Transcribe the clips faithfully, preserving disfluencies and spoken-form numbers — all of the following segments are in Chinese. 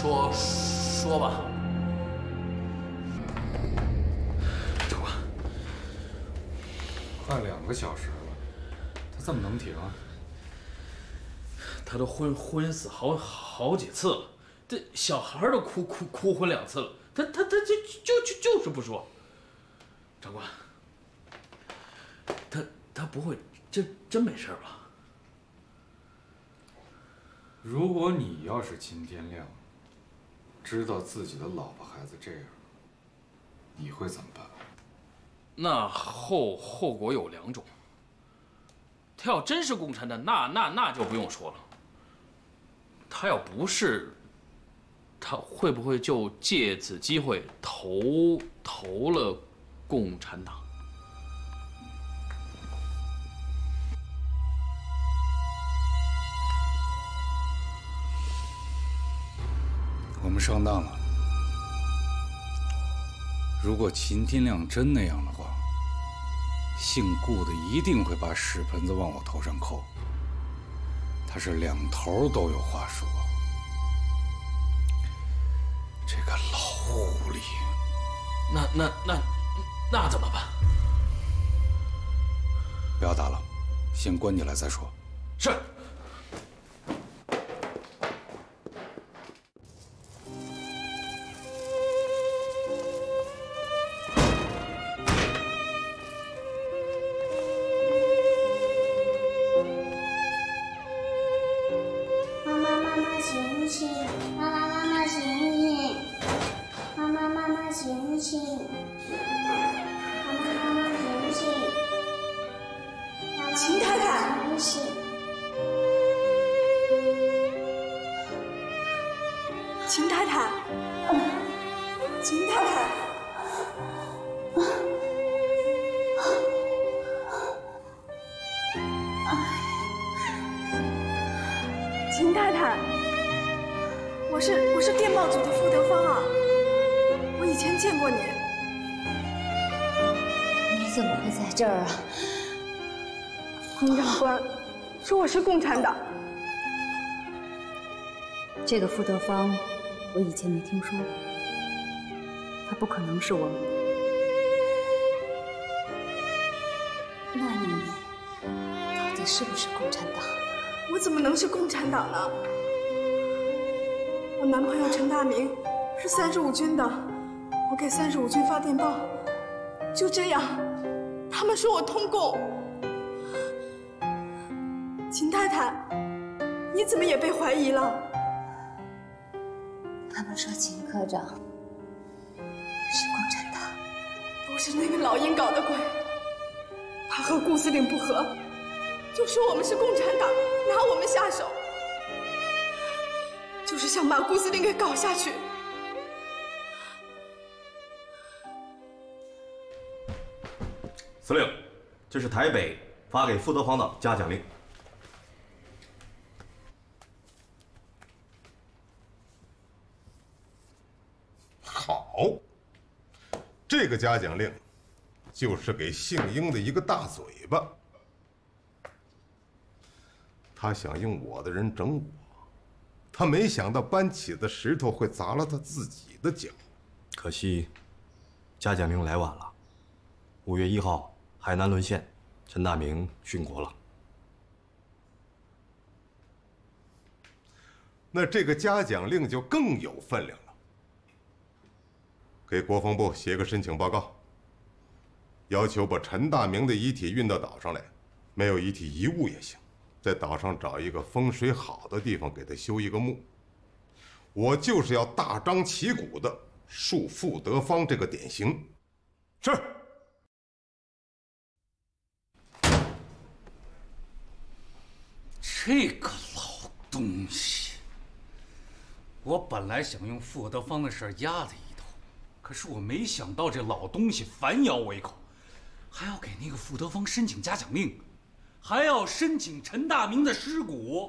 说说吧。长官， 快两个小时了，他这么能停？ 他都昏昏死好好几次了，这小孩都哭哭哭昏两次了，他他他就就就就是不说。长官，他他不会真真没事吧？ 如果你要是秦天亮，知道自己的老婆孩子这样，你会怎么办？ 那后后果有两种。他要真是共产党，那那那就不用说了。他要不是，他会不会就借此机会投投了共产党？ 我们上当了。如果秦天亮真那样的话，姓顾的一定会把屎盆子往我头上扣。他是两头都有话说。这个老狐狸。 那那那那怎么办？ 不要打了，先关起来再说。 是。 这儿啊，彭长官说我是共产党。 这个傅德芳，我以前没听说过，他不可能是我们的。 那你到底是不是共产党？ 我怎么能是共产党呢？我男朋友陈大明是三十五军的，我给三十五军发电报，就这样。他们说我通共，秦太太，你怎么也被怀疑了？ 他们说秦科长是共产党， 都是那个老鹰搞的鬼。他和顾司令不和，就说我们是共产党，拿我们下手，就是想把顾司令给搞下去。 司令，这是台北发给傅德芳的嘉奖令。 好，这个嘉奖令就是给姓英的一个大嘴巴。他想用我的人整我，他没想到搬起的石头会砸了他自己的脚。 可惜，嘉奖令来晚了。五月一号。海南沦陷，陈大明殉国了。 那这个嘉奖令就更有分量了。给国防部写个申请报告，要求把陈大明的遗体运到岛上来，没有遗体遗物也行，在岛上找一个风水好的地方给他修一个墓。我就是要大张旗鼓的树傅德芳这个典型。是。 这个老东西，我本来想用傅德芳的事压他一头，可是我没想到这老东西反咬我一口，还要给那个傅德芳申请嘉奖令，还要申请陈大明的尸骨。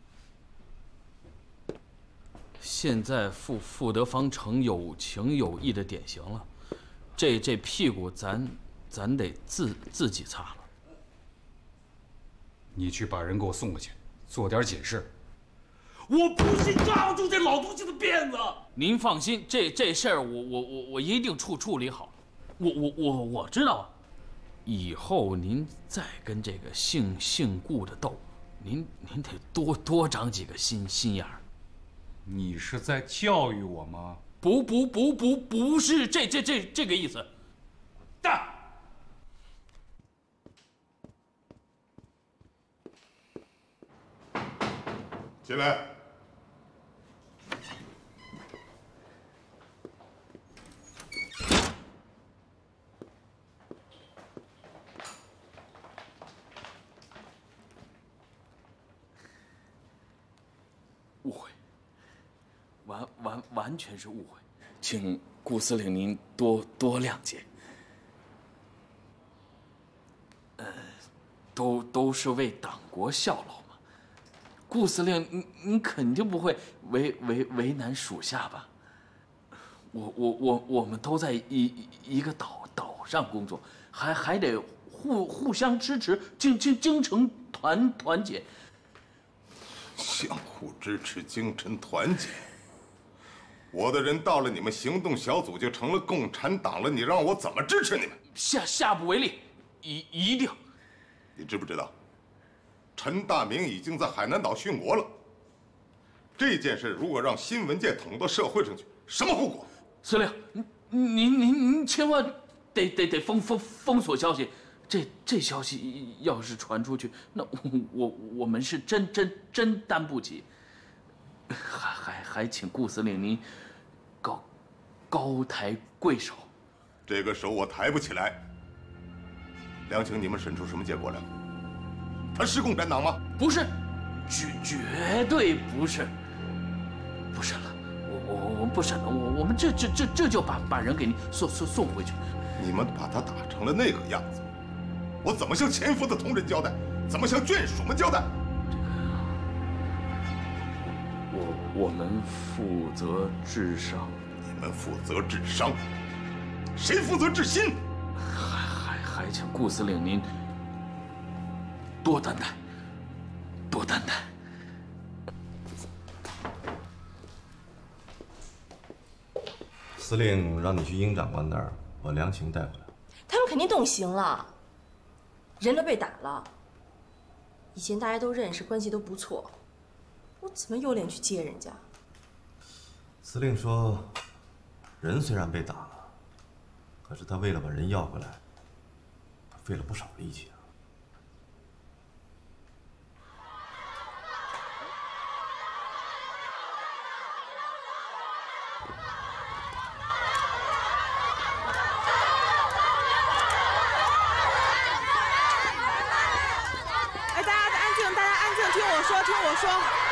现在傅傅德芳成有情有义的典型了，这这屁股咱咱得自自己擦了。 你去把人给我送过去，做点解释。 我不信抓不住这老东西的辫子。 您放心，这这事儿我我我我一定处处理好。我我我我知道，以后您再跟这个姓姓顾的斗，您您得多多长几个心心眼儿。 你是在教育我吗？ 不不不不不是这这这这个意思。大。 进来。 误会，完完完全是误会，请顾司令您多多谅解。呃，都都是为党国效劳嘛，顾司令，您您肯定不会为为为难属下吧？我我我我们都在一一个岛岛上工作，还还得互互相支持，精精精诚团团结。 相互支持，精神团结。我的人到了你们行动小组就成了共产党了，你让我怎么支持你们？ 下下不为例，一一定。 你知不知道，陈大明已经在海南岛殉国了？这件事如果让新闻界捅到社会上去，什么后果？ 司令，您您您您千万得得得封封封锁消息。这这消息要是传出去，那我我们是真真真担不起。还还还请顾司令您高高抬贵手。 这个手我抬不起来。梁青，你们审出什么结果来？他是共产党吗？ 不是，绝绝对不是。不审了，我我我不审了，我我们这这这这就把把人给您送送送回去。 你们把他打成了那个样子。我怎么向潜伏的同仁交代？怎么向眷属们交代？ 这个，我我们负责治伤， 你们负责治伤，谁负责治心？ 还还还请顾司令您多担待，多担待。 司令让你去殷长官那儿把梁晴带回来。 他们肯定动刑了。人都被打了，以前大家都认识，关系都不错，我怎么有脸去接人家？ 司令说，人虽然被打了，可是他为了把人要回来，他费了不少力气啊。 说，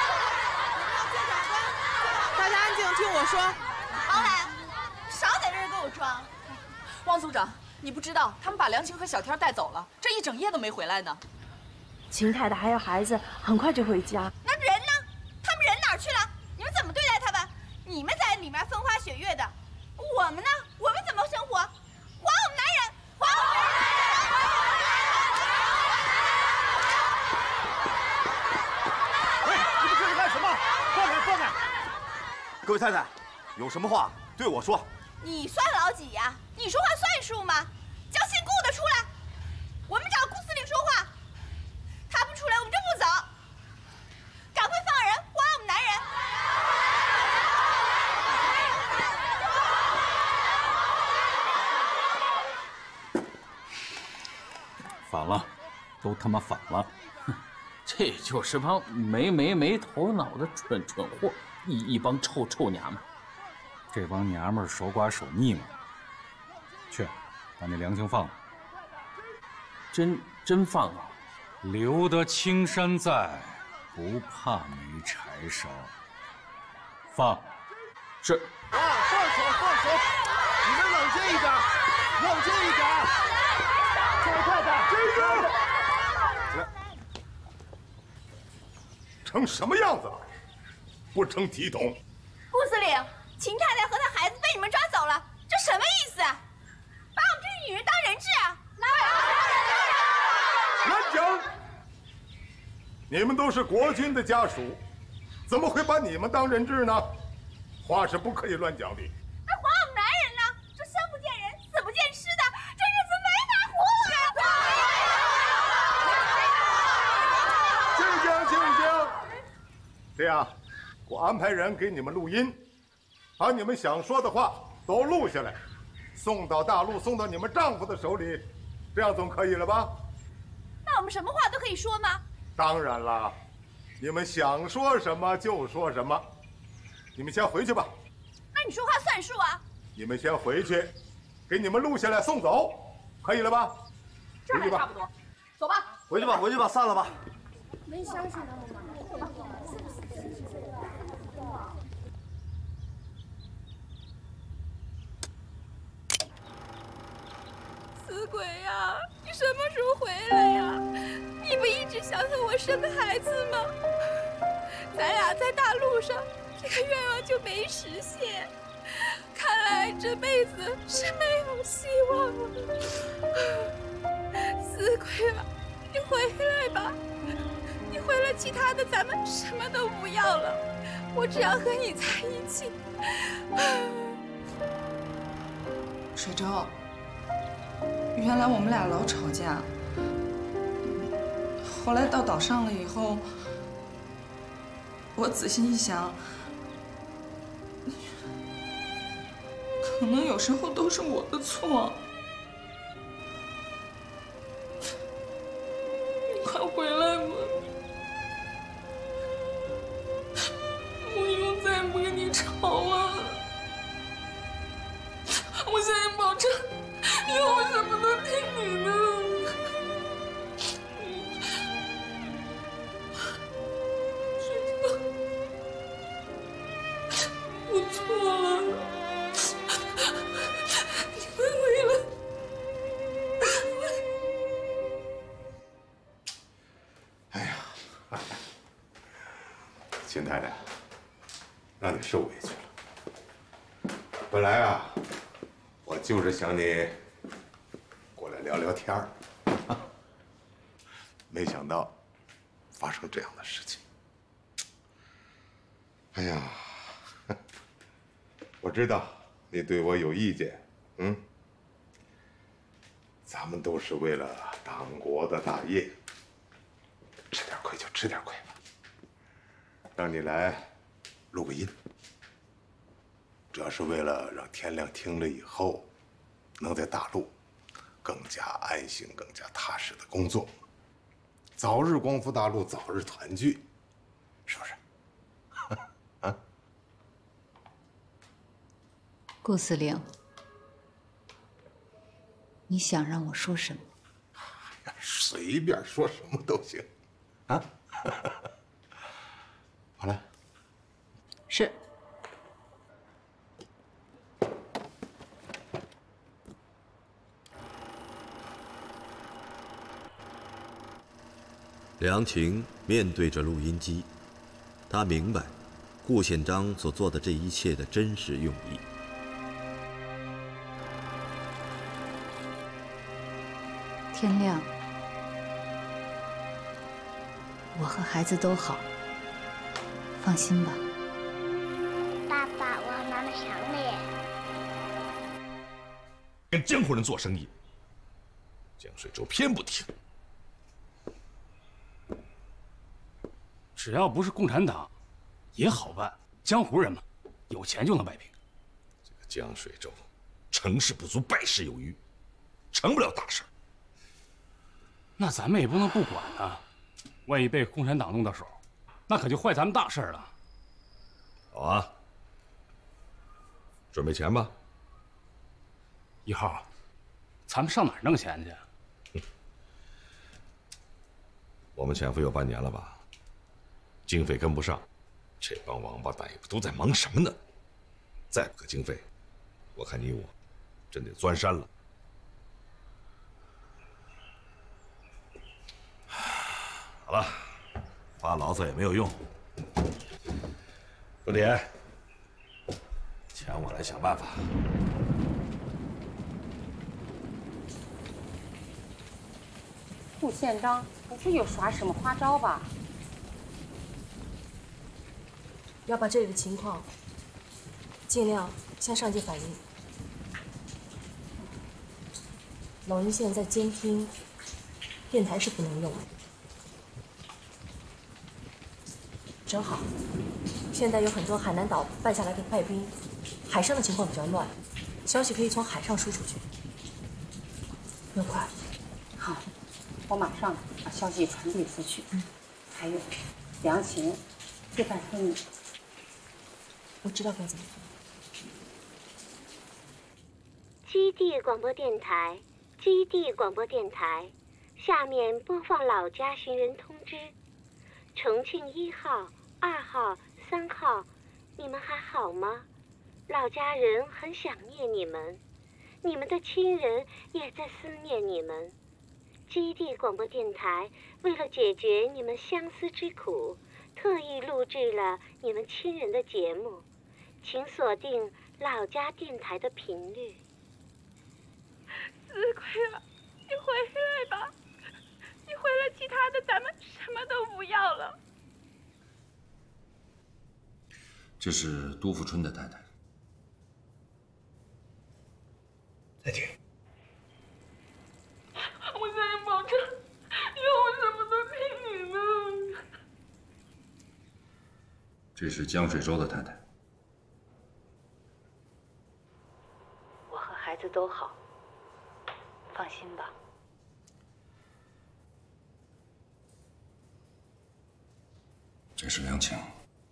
大家安静，听我说。 王来，少在这儿给我装。 汪组长，你不知道，他们把梁晴和小天带走了，这一整夜都没回来呢。 秦太太还有孩子，很快就回家。 那人呢？他们人哪儿去了？你们怎么对待他们？你们在里面风花雪月的，我们呢？我们怎么生活？还我们男人！还我们男人！ 各位太太，有什么话对我说？ 你算老几呀？你说话算数吗？叫姓顾的出来，我们找顾司令说话。他不出来，我们就不走。赶快放人，还我们男人！反了，都他妈反了！ 哼，这就是帮没没没头脑的蠢蠢货。一一帮臭臭娘们， 这帮娘们手寡手腻嘛。去，把那梁晴放了。 真真放啊！ 留得青山在，不怕没柴烧。放。 是。 啊，放手，放手！你们冷静一点，冷静一点。这位太太，这个， 来，成什么样子了？不成体统！ 顾司令，秦太太和她孩子被你们抓走了，这什么意思？把我们这些女人当人质啊！ 来，安静！你们都是国军的家属， 怎么会把你们当人质呢？话是不可以乱讲的。 还还我们男人呢？这生不见人，死不见尸的，这日子没法活了。 静静静静，这样，我安排人给你们录音，把你们想说的话都录下来，送到大陆，送到你们丈夫的手里，这样总可以了吧？ 那我们什么话都可以说吗？ 当然了，你们想说什么就说什么。你们先回去吧。 那你说话算数啊！ 你们先回去，给你们录下来送走，可以了吧？ 这还差不多，走吧。 回去吧，回去吧，散了吧。 没相信他们吗？ 死鬼呀！你什么时候回来呀？你不一直想和我生孩子吗？咱俩在大陆上，这个愿望就没实现。看来这辈子是没有希望了。死鬼啊，你回来吧！你回来，其他的咱们什么都不要了，我只要和你在一起。 水舟，原来我们俩老吵架，后来到岛上了以后，我仔细一想，可能有时候都是我的错。你快回来吧，我以后再也不跟你吵了。我向你保证，以后我什么都听你的。我错了，你快回来！ 哎呀，秦太太，让你受委屈了。本来啊，我就是想你过来聊聊天儿，没想到发生这样的事情。哎呀，我知道你对我有意见，嗯，咱们都是为了党国的大业，吃点亏就吃点亏吧。让你来录个音，主要是为了让天亮听了以后，能在大陆更加安心、更加踏实的工作，早日光复大陆，早日团聚，是不是？啊？ 顾司令，你想让我说什么？ 随便说什么都行，啊？好了。 是。 梁晴面对着录音机，他明白顾宪章所做的这一切的真实用意。 天亮，我和孩子都好，放心吧。 爸爸，我和妈妈想你。 跟江湖人做生意，江水洲偏不听。 只要不是共产党，也好办。江湖人嘛，有钱就能摆平。 这个江水洲，成事不足败事有余，成不了大事。 那咱们也不能不管啊，万一被共产党弄到手，那可就坏咱们大事了。 好啊，准备钱吧。 一号，咱们上哪儿弄钱去？ 我们潜伏有半年了吧？经费跟不上，这帮王八蛋也不都在忙什么呢？再不给经费，我看你我真得钻山了。好了，发牢骚也没有用。钟点，钱我来想办法。 顾宪章不会又耍什么花招吧？ 要把这里的情况尽量向上级反映。老人现在在监听，电台是不能用的。正好，现在有很多海南岛败下来的派兵，海上的情况比较乱，消息可以从海上输出去。要快。 好，我马上把消息传递出去。嗯，还有，梁琴，就拜托你。 我知道该怎么做。 基地广播电台，基地广播电台，下面播放老家寻人通知：重庆一号、二号、三号，你们还好吗？老家人很想念你们，你们的亲人也在思念你们。基地广播电台为了解决你们相思之苦，特意录制了你们亲人的节目，请锁定老家电台的频率。 死鬼了，你回来吧，你回来，其他的咱们什么都不要了。 这是杜富春的太太。 再见。 我向你保证，以后我什么都听你的。 这是江水洲的太太。 我和孩子都好，放心吧。 这是梁晴。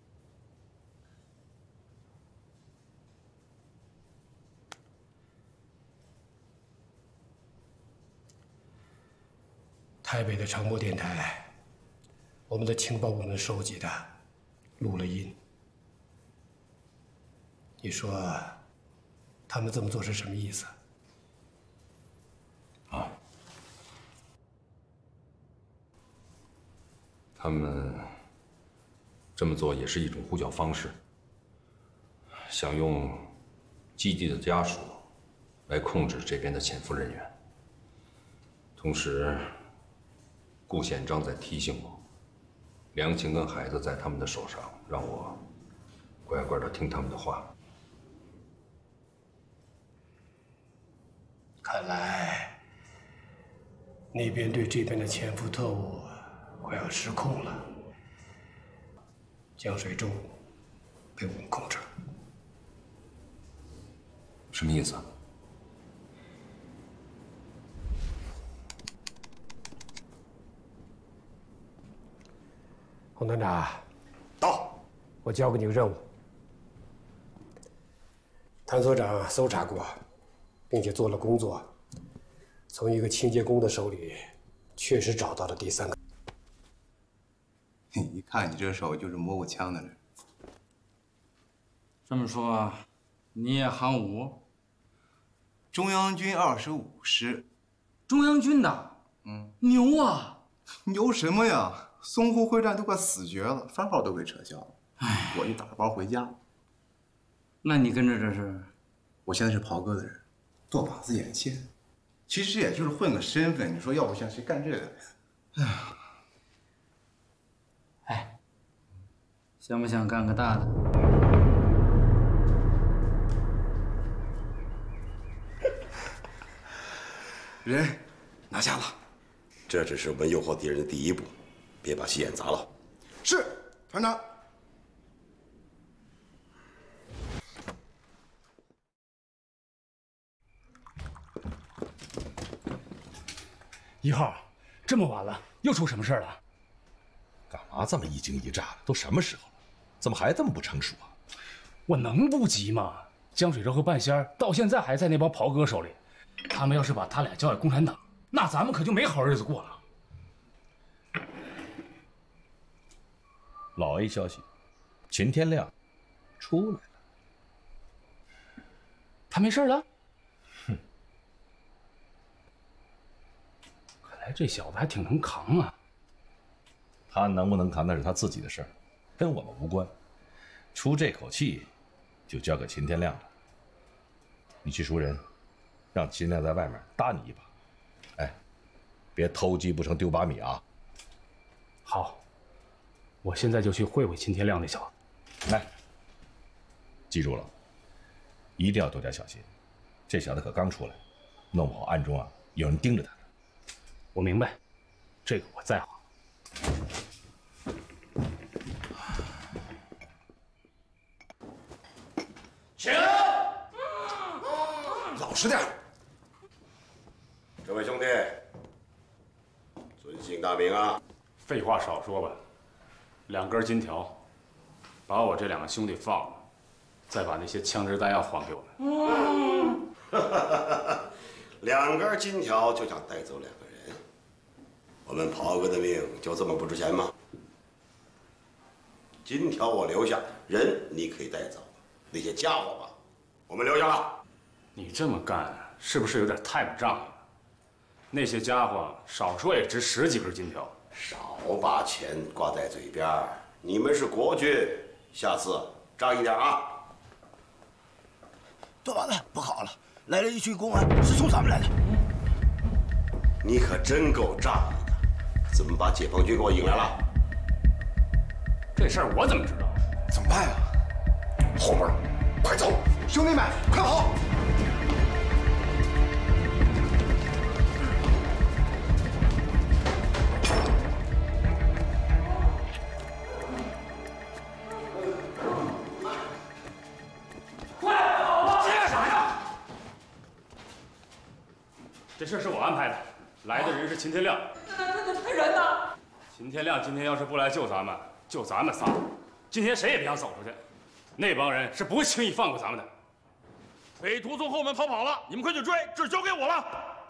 台北的长波电台，我们的情报部门收集的，录了音。你说，他们这么做是什么意思？ 啊，他们这么做也是一种呼叫方式，想用基地的家属来控制这边的潜伏人员，同时。顾县章在提醒我，梁晴跟孩子在他们的手上，让我乖乖的听他们的话。 看来那边对这边的潜伏特务快要失控了。江水洲被我们控制了。 什么意思？ 洪团长，到，我交给你个任务。谭所长搜查过，并且做了工作，从一个清洁工的手里，确实找到了第三个。 一看你这手就是摸过枪的人。 这么说，你也行武？ 中央军二十五师。 中央军的？ 嗯， 牛啊！ 牛什么呀？淞沪会战都快死绝了，番号都给撤销了。哎，我就打包回家。 那你跟着这是？ 我现在是袍哥的人，做把子眼线，其实也就是混个身份。你说要不像谁干这个？哎呀， 哎，想不想干个大的？ 人拿下了， 这只是我们诱惑敌人的第一步。别把戏演砸了。 是，团长。 一号，这么晚了，又出什么事了？ 干嘛这么一惊一乍的？都什么时候了，怎么还这么不成熟啊？ 我能不急吗？江水洲和半仙儿到现在还在那帮袍哥手里，他们要是把他俩交给共产党，那咱们可就没好日子过了。 老 A 消息，秦天亮出来了。 他没事了？哼，看来这小子还挺能扛啊。 他能不能扛那是他自己的事儿，跟我们无关。出这口气，就交给秦天亮了。你去赎人，让秦天亮在外面搭你一把。哎，别偷鸡不成丢把米啊！ 好。我现在就去会会秦天亮那小子。 来，记住了，一定要多加小心。这小子可刚出来，弄不好暗中啊有人盯着他呢。 我明白，这个我在行。 请，老实点。这位兄弟，尊姓大名啊？ 废话少说吧，两根金条，把我这两个兄弟放了，再把那些枪支弹药还给我们。 嗯，两根金条就想带走两个人，我们袍哥的命就这么不值钱吗？金条我留下，人你可以带走，那些家伙吧，我们留下了。 你这么干是不是有点太不仗义了？那些家伙少说也值十几根金条。 少把钱挂在嘴边儿，你们是国军，下次仗义点啊！ 多把子，不好了，来了一群公安，是冲咱们来的。 你可真够仗义的，怎么把解放军给我引来了？ 这事儿我怎么知道？ 怎么办呀？ 后门，快走！ 兄弟们，快跑！ 这事是我安排的，来的人是秦天亮。 那那那人呢？ 秦天亮今天要是不来救咱们，就咱们仨，今天谁也别想走出去。那帮人是不会轻易放过咱们的。 匪徒从后门逃跑了，你们快去追，这交给我了。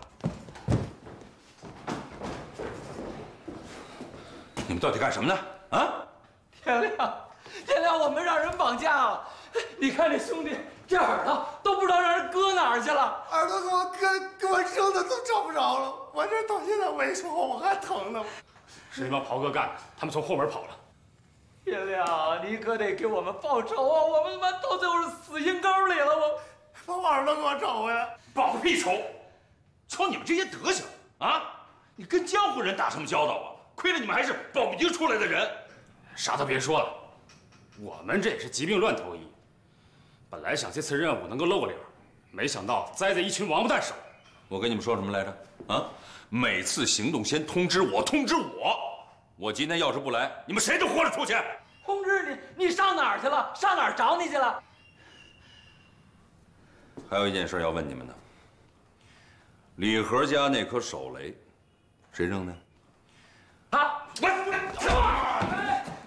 你们到底干什么呢？啊！ 天亮，天亮，我们让人绑架了。你看这兄弟。这耳朵都不知道让人搁哪儿去了， 耳朵给我搁给我扔的都找不着了，我这到现在没说话，我还疼呢。 是那帮袍哥干的，他们从后门跑了。 天亮，你可得给我们报仇啊！我们他妈到最后是死阴沟里了，我把我耳朵给我找回来。 报个屁仇！瞧你们这些德行啊！你跟江湖人打什么交道啊？亏了你们还是保密局出来的人。 啥都别说了，我们这也是疾病乱投医。本来想这次任务能够露个脸，没想到栽在一群王八蛋手。 我跟你们说什么来着？啊，每次行动先通知我，通知我。我今天要是不来，你们谁都活着出去。 通知你，你上哪儿去了？上哪儿找你去了？ 还有一件事要问你们呢。李和家那颗手雷，谁扔的？ 啊！我。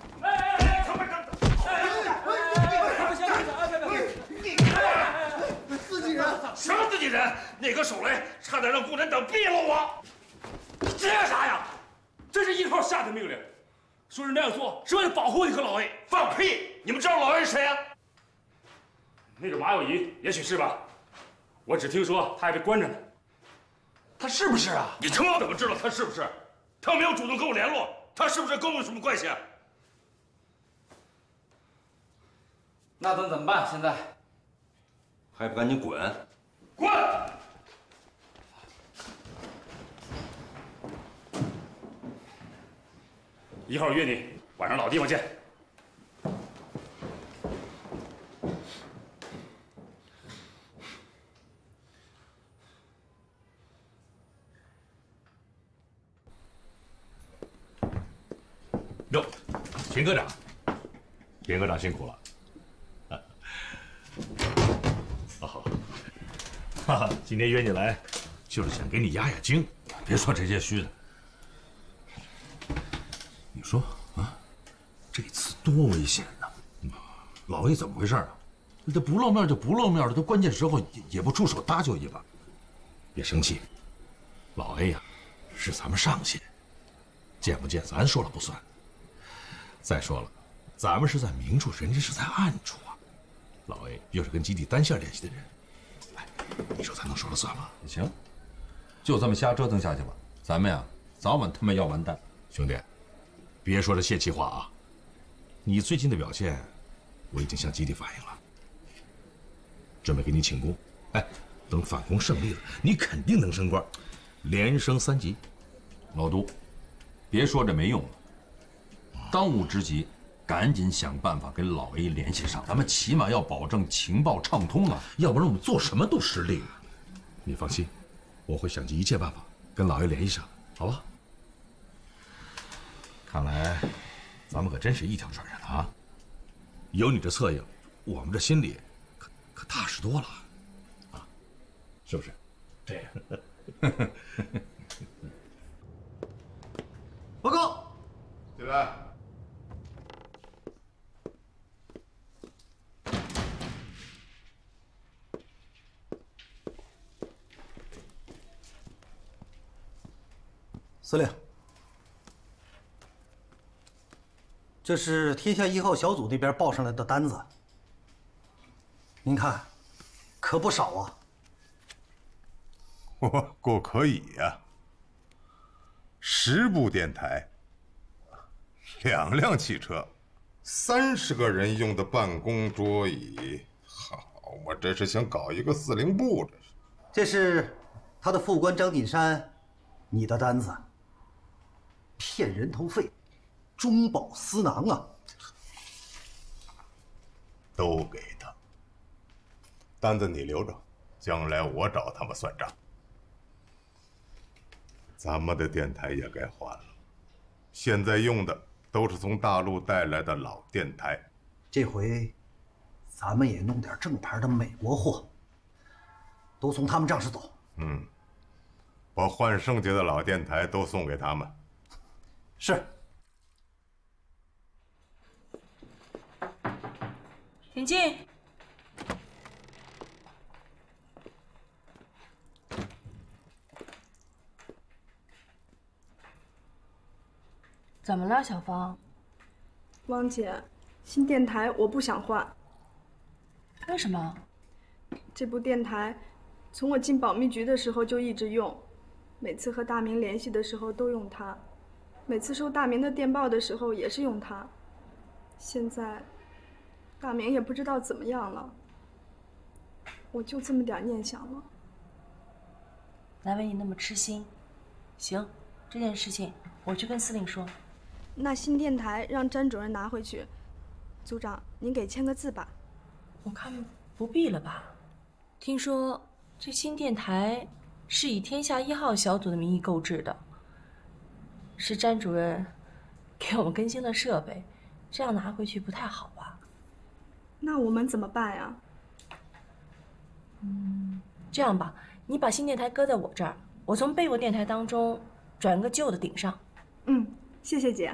什么自己人？那颗手雷差点让共产党毙了我！ 你这干啥呀？这是一号下的命令，说是那样做是为了保护你和老 A。 放屁！你们知道老 A 是谁啊？ 那个马有仪，也许是吧。我只听说他还被关着呢。 他是不是啊？你他妈怎么知道他是不是？他没有主动跟我联络，他是不是跟我有什么关系啊？ 那咱怎么办？现在还不赶紧滚！ 滚！ 一号约你晚上老地方见。 哟，秦科长，秦科长辛苦了。哦，哈哈，今天约你来，就是想给你压压惊。别说这些虚的。你说啊，这次多危险呐！老 A 怎么回事啊？这不露面就不露面了，都关键时候也也不出手搭救一把。别生气，老 A 呀，是咱们上线，见不见咱说了不算。再说了，咱们是在明处，人家是在暗处啊。老 A 又是跟基地单线联系的人，哎，你说咱能说了算吗？ 行，就这么瞎折腾下去吧，咱们呀，早晚他妈要完蛋。 兄弟，别说这泄气话啊！你最近的表现，我已经向基地反映了，准备给你请功。哎，等反攻胜利了，你肯定能升官，连升三级。 老杜，别说这没用了，当务之急， 赶紧想办法跟老 A 联系上，咱们起码要保证情报畅通啊，要不然我们做什么都失利。你放心，我会想尽一切办法跟老 A 联系上，好吧？看来咱们可真是一条船上的啊！有你这策应，我们这心里可可踏实多了啊，是不是？ 这样。 报告， 进来。 司令，这是天下一号小组那边报上来的单子，您看，可不少啊。 我够可以呀、啊，十部电台，两辆汽车，三十个人用的办公桌椅。好，我这是想搞一个司令部，这是。 这是他的副官张锦山，你的单子。骗人头费，中饱私囊啊！ 都给他，单子你留着，将来我找他们算账。咱们的电台也该换了，现在用的都是从大陆带来的老电台。 这回，咱们也弄点正牌的美国货，都从他们账上走。 嗯，把换剩下的老电台都送给他们。 是。 请进。怎么了，小芳？ 汪姐，新电台我不想换。 为什么？ 这部电台从我进保密局的时候就一直用，每次和大明联系的时候都用它。每次收大明的电报的时候也是用它，现在大明也不知道怎么样了，我就这么点念想了。 难为你那么痴心。行，这件事情我去跟司令说。 那新电台让詹主任拿回去，组长您给签个字吧。 我看不必了吧。听说这新电台是以天下一号小组的名义购置的。是詹主任给我们更新了设备，这样拿回去不太好吧？ 那我们怎么办呀？ 嗯，这样吧，你把新电台搁在我这儿，我从备用电台当中转个旧的顶上。 嗯，谢谢姐。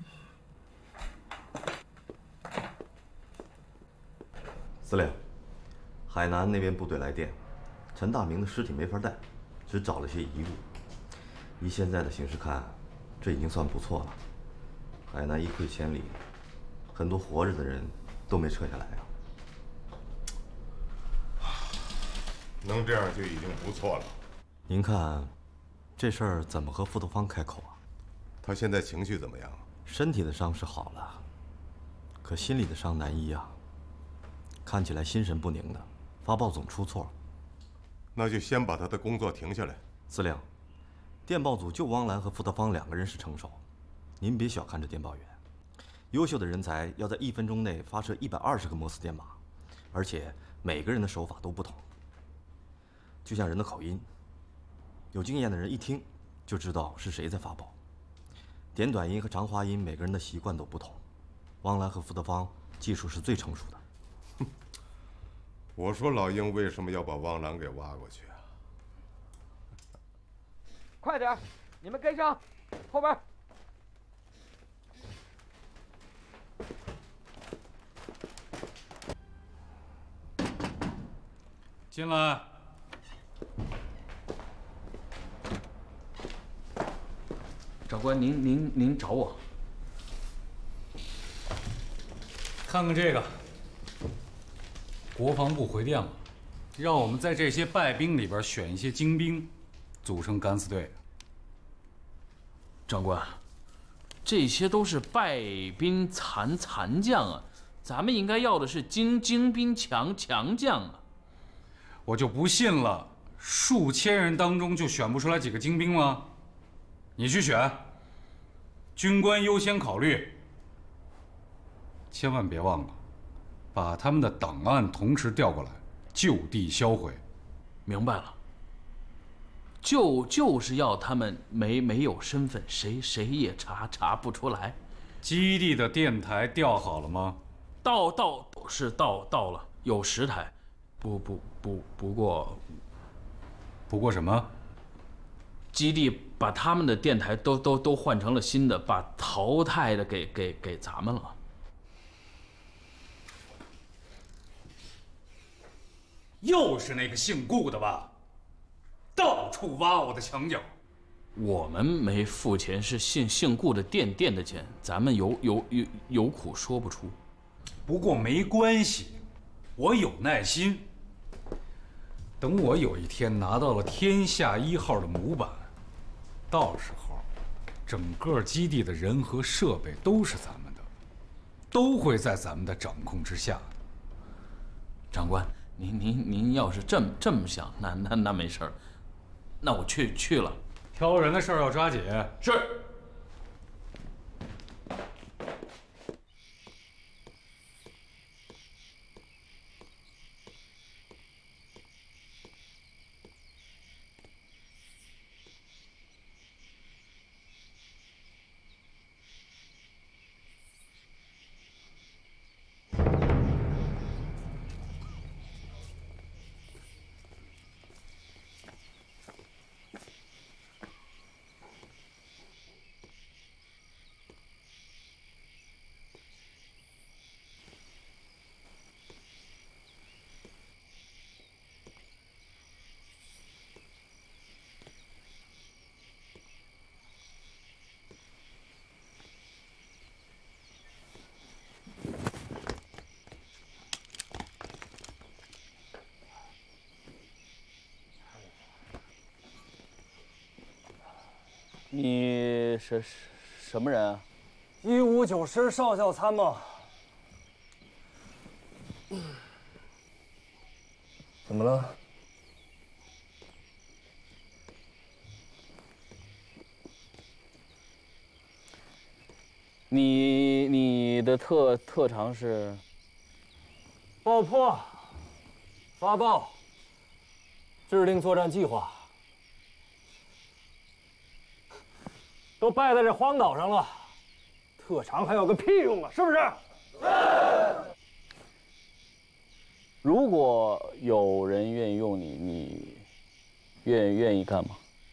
司令，海南那边部队来电，陈大明的尸体没法带，只找了些遗物。以现在的形势看，这已经算不错了。海南一溃千里，很多活着的人都没撤下来啊。 能这样就已经不错了。 您看，这事儿怎么和傅德芳开口啊？ 他现在情绪怎么样？ 身体的伤是好了，可心里的伤难医啊。看起来心神不宁的，发报总出错。 那就先把他的工作停下来。 司令，电报组就汪澜和傅德芳两个人是成熟，您别小看这电报员，优秀的人才要在一分钟内发射一百二十个摩斯电码，而且每个人的手法都不同。就像人的口音，有经验的人一听就知道是谁在发报。点短音和长话音，每个人的习惯都不同。汪澜和傅德芳技术是最成熟的。 我说老鹰为什么要把汪澜给挖过去啊？ 快点，你们跟上，后边。 进来。 长官，您您您找我？ 看看这个。国防部回电了，让我们在这些败兵里边选一些精兵，组成敢死队。 长官，这些都是败兵残残将啊，咱们应该要的是精精兵强强将啊。 我就不信了，数千人当中就选不出来几个精兵吗？你去选，军官优先考虑。 千万别忘了，把他们的档案同时调过来，就地销毁。 明白了。就就是要他们没没有身份，谁谁也查查不出来。 基地的电台调好了吗？ 到到是到到了，有十台。不不不，不过， 不过什么？ 基地把他们的电台都都都换成了新的，把淘汰的给给给咱们了。 又是那个姓顾的吧？到处挖我的墙角。 我们没付钱，是姓姓顾的店店的钱，咱们有有有有苦说不出。 不过没关系，我有耐心。等我有一天拿到了天下一号的模板，到时候，整个基地的人和设备都是咱们的，都会在咱们的掌控之下。 长官，您您您要是这么这么想，那那那没事儿。那我去去了， 挑人的事儿要抓紧。 是。 你是什么人啊？ 一五九师少校参谋。怎么了？ 你你的特特长是？ 爆破、发报、制定作战计划。都败在这荒岛上了，特长还有个屁用啊！是不是？ 如果有人愿意用你，你愿愿意干吗？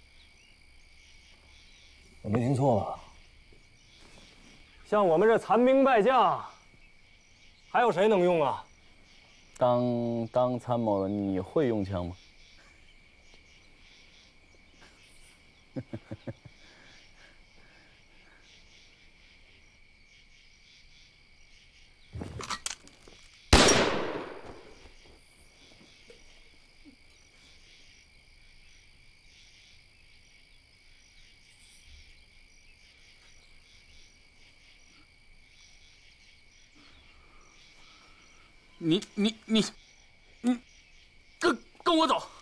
我没听错吧？像我们这残兵败将，还有谁能用啊？ 当当参谋，你会用枪吗？ 你你你你，跟跟我走。